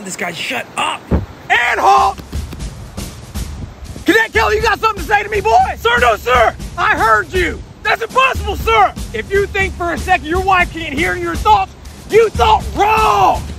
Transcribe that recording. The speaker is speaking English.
this guy, shut up. And halt! Cadet Kelly, you got something to say to me, boy? Sir, no, sir! I heard you. That's impossible, sir! If you think for a second your wife can't hear your thoughts, you thought wrong!